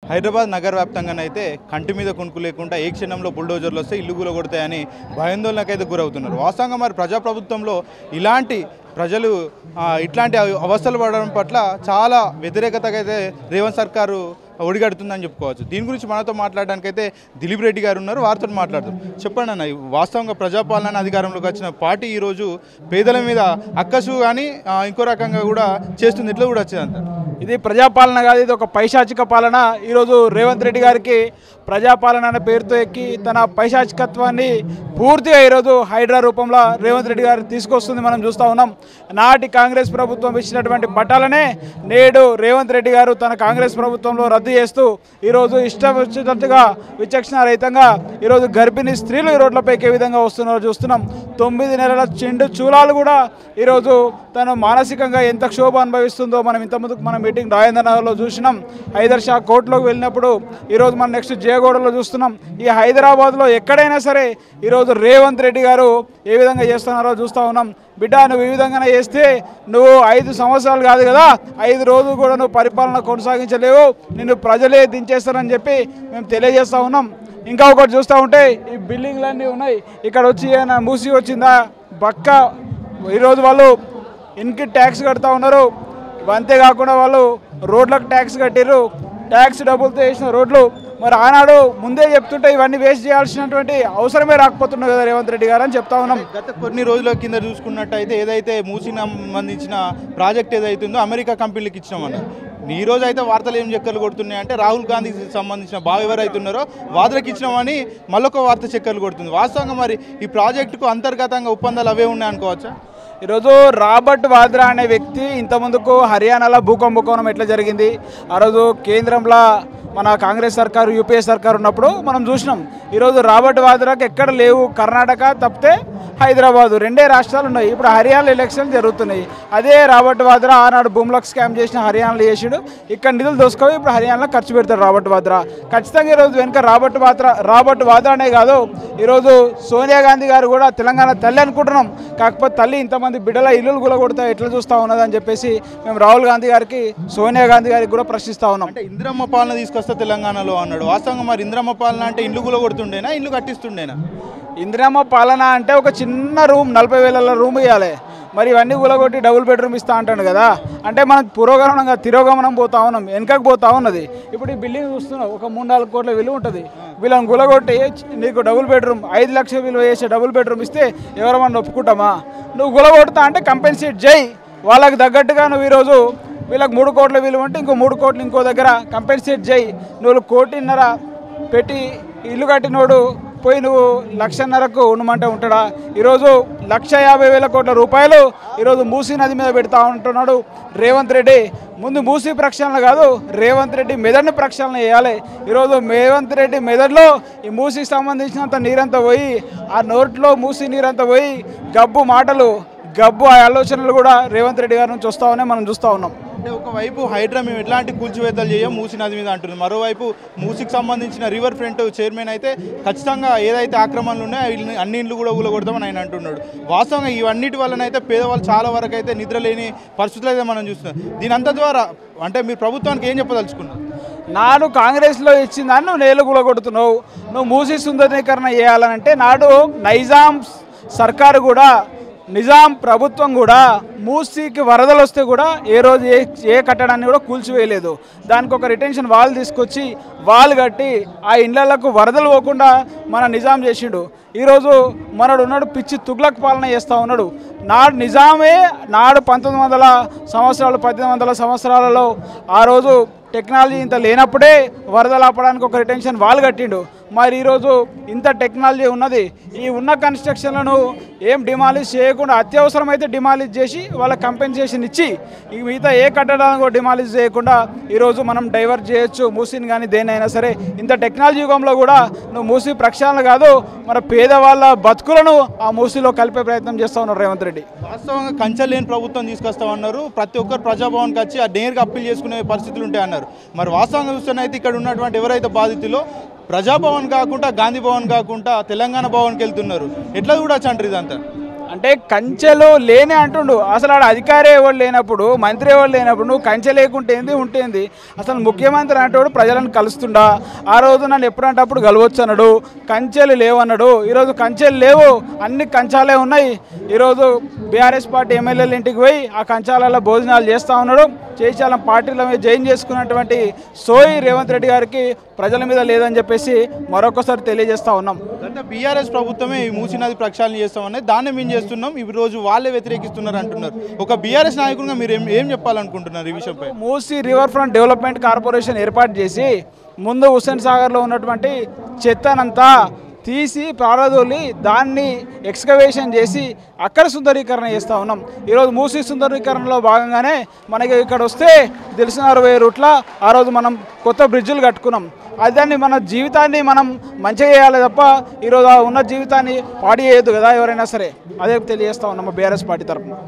హైదరాబాద్ నగర వ్యాప్తంగానైతే కంటి మీద కొనుక్కు లేకుండా ఏ క్షణంలో బుల్డోజర్లు వస్తే ఇల్లు కూలగొడతాయని భయాందోళనకైతే గురవుతున్నారు. వాస్తవంగా మరి ప్రజాప్రభుత్వంలో ఇలాంటి ప్రజలు ఇట్లాంటి అవస్థలు పడడం పట్ల చాలా వ్యతిరేకతగా అయితే రేవంత్ సర్కారు ఒడిగడుతుందని చెప్పుకోవచ్చు. దీని గురించి మనతో మాట్లాడడానికైతే దిలీప్ రెడ్డి గారు ఉన్నారు, వారితో మాట్లాడదాం. చెప్పండి అన్న, వాస్తవంగా ప్రజాపాలన అధికారంలోకి వచ్చిన పార్టీ ఈరోజు పేదల మీద అక్కసు కానీ ఇంకో రకంగా కూడా చేస్తుంది, ఎట్లా కూడా వచ్చేదంట? ఇది ప్రజాపాలన కాదు, ఇది ఒక పైశాచిక పాలన. ఈరోజు రేవంత్ రెడ్డి గారికి ప్రజాపాలన అనే పేరుతో ఎక్కి తన పైశాచికత్వాన్ని పూర్తిగా ఈరోజు హైడ్రా రూపంలో రేవంత్ రెడ్డి గారు తీసుకొస్తుంది మనం చూస్తూ ఉన్నాం. నాటి కాంగ్రెస్ ప్రభుత్వం ఇచ్చినటువంటి బట్టాలనే నేడు రేవంత్ రెడ్డి గారు తన కాంగ్రెస్ ప్రభుత్వంలో రద్దు చేస్తూ ఈరోజు ఇష్టం వచ్చినట్టుగా విచక్షణ రహితంగా ఈరోజు గర్భిణీ స్త్రీలు ఈ రోడ్లపైకి ఏ విధంగా వస్తున్నారో చూస్తున్నాం. 9 నెలల చిండు చూలాలు కూడా ఈరోజు తను మానసికంగా ఎంత క్షోభ అనుభవిస్తుందో మనం ఇంతకుముందుకు మన మీటింగ్ రాజేంద్రనగర్లో చూసినాం. హైదర్ షా కోర్టులోకి వెళ్ళినప్పుడు ఈరోజు మనం నెక్స్ట్ జయగూడలో చూస్తున్నాం. ఈ హైదరాబాద్లో ఎక్కడైనా సరే ఈరోజు రేవంత్ రెడ్డి గారు ఏ విధంగా చేస్తున్నారో చూస్తూ ఉన్నాం. బిడ్డ, నువ్వు ఈ విధంగానే చేస్తే నువ్వు 5 సంవత్సరాలు కాదు కదా, 5 రోజులు కూడా నువ్వు పరిపాలన కొనసాగించలేవు, నిన్ను ప్రజలే దించేస్తారని చెప్పి మేము తెలియజేస్తూ ఉన్నాం. ఇంకా ఒకటి చూస్తూ ఉంటే ఈ బిల్డింగ్లన్నీ ఉన్నాయి, ఇక్కడ వచ్చి ఏమైనా మూసి వచ్చిందా బక్క. ఈరోజు వాళ్ళు ఇన్కి ట్యాక్స్ కడుతూ ఉన్నారు, అంతేకాకుండా వాళ్ళు రోడ్లకు ట్యాక్స్ కట్టిర్రు, ట్యాక్స్ డబ్బులతో వేసిన రోడ్లు. మరి ఆనాడు ముందే చెప్తుంటే ఇవన్నీ వేస్ట్ చేయాల్సినటువంటి అవసరమే రాకపోతున్నాయి కదా రేవంత్ రెడ్డి గారు అని చెప్తా ఉన్నాం. గత కొన్ని రోజుల కింద చూసుకున్నట్టయితే ఏదైతే మూసికి సంబంధించిన ప్రాజెక్ట్ ఏదైతుందో అమెరికా కంపెనీలకు ఇచ్చినామన్నారు. ఈ రోజు అయితే వార్తలు ఏం చక్కర్లు కొడుతున్నాయి అంటే రాహుల్ గాంధీకి సంబంధించిన బావ ఎవరైతున్నారో వాదలకు ఇచ్చినామని మళ్ళొక వార్త చక్కర్లు కొడుతుంది. వాస్తవంగా మరి ఈ ప్రాజెక్టుకు అంతర్గతంగా ఒప్పందాలు అవే ఉన్నాయి అనుకోవచ్చా? ఈరోజు రాబర్ట్ వాద్రా అనే వ్యక్తి ఇంతకుముందుకు హర్యానాలో భూకంపం ఎట్లా జరిగింది, ఆ రోజు కేంద్రంలో మన కాంగ్రెస్ సర్కారు యూపీఏ సర్కారు ఉన్నప్పుడు మనం చూసినాం. ఈరోజు రాబర్ట్ వాద్రాకి ఎక్కడ లేవు, కర్ణాటక తప్పితే హైదరాబాదు 2 రాష్ట్రాలు ఉన్నాయి. ఇప్పుడు హర్యానా ఎలక్షన్లు జరుగుతున్నాయి. అదే రాబర్ట్ వాద్రా ఆనాడు భూములకు స్కామ్ చేసిన హర్యానాలో చేసాడు, ఇక్కడ నిధులు దోసుకోవి ఇప్పుడు హర్యానాలో ఖర్చు పెడతాడు రాబర్ట్ వాద్రా. ఖచ్చితంగా ఈరోజు వెనుక రాబర్ట్ వాద్రానే కాదు, ఈరోజు సోనియా గాంధీ గారు కూడా తెలంగాణ తల్లి అనుకుంటున్నాం. కాకపోతే తల్లి ఇంతమంది బిడ్డల ఇల్లులు గులగొడతా ఎట్లా చూస్తూ ఉన్నదని చెప్పేసి మేము రాహుల్ గాంధీ గారికి, సోనియా గాంధీ గారికి కూడా ప్రశ్నిస్తూ ఉన్నాం. అంటే ఇందిరమ్మ పాలన తీసుకొస్తే తెలంగాణలో అన్నాడు. వాస్తవంగా మరి ఇందిరమ్మ పాలన అంటే ఇల్లు గులగొడుతుండేనా, ఇల్లు కట్టిస్తుండేనా? ఇందిరమ్మ పాలన అంటే ఒక చిన్న రూమ్ 40,000 రూమ్ ఇవ్వాలి, మరి ఇవన్నీ కూలగొట్టి డబుల్ బెడ్రూమ్ ఇస్తా అంటాను కదా. అంటే మనం పురోగమనంగా తిరోగమనం పోతా ఉన్నాం, వెనకకు పోతా ఉన్నది. ఇప్పుడు ఈ బిల్డింగ్ చూస్తున్నావు, ఒక 3-4 కోట్ల విలువ ఉంటుంది. వీళ్ళని గులగొట్టి నీకు డబుల్ బెడ్రూమ్ 5 లక్షల విలువ చేసే డబుల్ బెడ్రూమ్ ఇస్తే ఎవరమన్నా ఒప్పుకుంటామా? నువ్వు గులగొడతా అంటే కంపెన్సేట్ చేయి, వాళ్ళకి తగ్గట్టుగా నువ్వు ఈరోజు వీళ్ళకి 3 కోట్ల విలువ ఉంటే ఇంకో 3 కోట్లు ఇంకో దగ్గర కంపెన్సేట్ చేయి. నువ్వు 1.5 కోట్ల పెట్టి ఇల్లు కట్టినోడు పోయి నువ్వు 1,50,000కు ఉండమంటే ఉంటాడా? ఈరోజు 1,50,000 కోట్ల రూపాయలు ఈరోజు మూసీ నది మీద పెడతా ఉంటున్నాడు రేవంత్ రెడ్డి. ముందు మూసీ ప్రక్షాళన కాదు, రేవంత్ రెడ్డి మెదడుని ప్రక్షాళన చేయాలి. ఈరోజు రేవంత్ రెడ్డి మెదడులో ఈ మూసీకి సంబంధించినంత నీరంతా పోయి, ఆ నోట్లో మూసీ నీరంతా పోయి గబ్బు మాటలు, గబ్బు ఆలోచనలు కూడా రేవంత్ రెడ్డి గారి నుంచి వస్తామని మనం చూస్తూ ఉన్నాం. అంటే ఒకవైపు హైడ్రా మేము ఎట్లాంటి కూల్చివేతలు చేయం మూసీ నది మీద అంటుంది, మరోవైపు మూసీకి సంబంధించిన రివర్ ఫ్రంట్ చైర్మన్ అయితే ఖచ్చితంగా ఏదైతే ఆక్రమణలు ఉన్నాయో అన్ని ఇండ్లు కూడా ఊలగొడతామని ఆయన అంటున్నాడు. వాస్తవంగా ఇవన్నిటి వల్లనైతే పేదవాళ్ళు చాలా వరకు అయితే నిద్రలేని పరిస్థితులు అయితే మనం చూస్తున్నాం. దీని అంత ద్వారా అంటే మీరు ప్రభుత్వానికి ఏం చెప్పదలుచుకున్నారు? నాడు కాంగ్రెస్లో ఇచ్చిందని నువ్వు నేలు కూలగొడుతున్నావు. నువ్వు మూసీ సుందరీకరణ చేయాలనంటే నాడు నైజాం సర్కారు కూడా, నిజాం ప్రభుత్వం కూడా మూసీకి వరదలు వస్తే కూడా ఏ రోజు ఏ కట్టడాన్ని కూడా కూల్చివేయలేదు. దానికి ఒక రిటెన్షన్ వాల్ తీసుకొచ్చి వాల్ కట్టి ఆ ఇండ్లకు వరదలు పోకుండా మన నిజాం చేసిండు. ఈరోజు మనడు ఉన్నాడు పిచ్చి తుగ్లక్ పాలన చేస్తూ ఉన్నాడు. నాడు నిజామే నాడు 1900 సంవత్సరాలు 1800 సంవత్సరాలలో ఆ రోజు టెక్నాలజీ ఇంత లేనప్పుడే వరదలు ఆపడానికి ఒక రిటెన్షన్ వాల్ కట్టిండు. మరి ఈరోజు ఇంత టెక్నాలజీ ఉన్నది, ఈ ఉన్న కన్స్ట్రక్షన్లను ఏం డిమాలిష్ చేయకుండా అత్యవసరమైతే డిమాలిష్ చేసి వాళ్ళ కంపెన్సేషన్ ఇచ్చి ఈ మిగతా ఏ కట్టడాలను కూడా డిమాలిష్ చేయకుండా ఈరోజు మనం డైవర్ట్ చేయొచ్చు మూసీని కానీ దేనైనా సరే. ఇంత టెక్నాలజీ యుగంలో కూడా నువ్వు మూసీ ప్రక్షాళన కాదు, మన పేదవాళ్ళ బతుకులను ఆ మూసీలో కలిపే ప్రయత్నం చేస్తూ ఉన్నారు రేవంత్ రెడ్డి. వాస్తవంగా కంచెలు లేని ప్రభుత్వం తీసుకొస్తామన్నారు, ప్రతి ఒక్కరు ప్రజాభవన్కి వచ్చి ఆ నేరుగా అప్పీల్ చేసుకునే పరిస్థితులు ఉంటాయన్నారు. మరి వాస్తవంగా చూస్తేనైతే ఇక్కడ ఉన్నటువంటి ఎవరైతే బాధితులో ప్రజాభవన్ కాకుండా, గాంధీ భవన్ కాకుండా తెలంగాణ భవన్కి వెళ్తున్నారు, ఎట్లా చూడొచ్చు అంటారు ఇదంతా? అంటే కంచెలు లేని అంటుండు. అసలు ఆడ అధికారి ఎవరు లేనప్పుడు, మంత్రి ఎవరు లేనప్పుడు నువ్వు కంచె లేకుంటే ఏంది ఉంటేంది? అసలు ముఖ్యమంత్రి అంటాడు ప్రజలను కలుస్తుండా? ఆ రోజు నన్ను ఎప్పుడంటే అప్పుడు కలవచ్చు అన్నాడు. కంచెలు లేవన్నాడు. ఈరోజు కంచెలు లేవు, అన్ని కంచాలే ఉన్నాయి. ఈరోజు బీఆర్ఎస్ పార్టీ ఎమ్మెల్యేల ఇంటికి పోయి ఆ కంచాలలో భోజనాలు చేస్తూ ఉన్నాడు. చేశాలం పార్టీల మీద జైన్ చేసుకున్నటువంటి సోయి రేవంత్ రెడ్డి గారికి ప్రజల మీద లేదని చెప్పేసి మరొకసారి తెలియజేస్తూ ఉన్నాం. అంటే బీఆర్ఎస్ ప్రభుత్వమే ఈ మూసీ నది ప్రక్షాళన చేస్తామని దాన్ని మేము చేస్తున్నాం, ఈ రోజు వాళ్ళే వ్యతిరేకిస్తున్నారు అంటున్నారు. ఒక బీఆర్ఎస్ నాయకుడిగా మీరు ఏం చెప్పాలనుకుంటున్నారు ఈ విషయంపై? Musi river front development corporation ఏర్పాటు చేసి ముందు హుస్సేన్ సాగర్లో ఉన్నటువంటి చెత్తనంతా తీసి పారదోలి దాన్ని ఎక్స్కవేషన్ చేసి అక్కడ సుందరీకరణ చేస్తూ ఉన్నాం. ఈరోజు మూసీ సుందరీకరణలో భాగంగానే మనకి ఇక్కడ వస్తే తెలిసిన 60 రూట్ల ఆ రోజు మనం కొత్త బ్రిడ్జులు కట్టుకున్నాం. అదాన్ని మన జీవితాన్ని మనం మంచిగా చేయాలి తప్ప ఈరోజు ఉన్న జీవితాన్ని పాడు చేయొద్దు కదా ఎవరైనా సరే. అదే తెలియజేస్తూ ఉన్నాం బీఆర్ఎస్ పార్టీ తరఫున.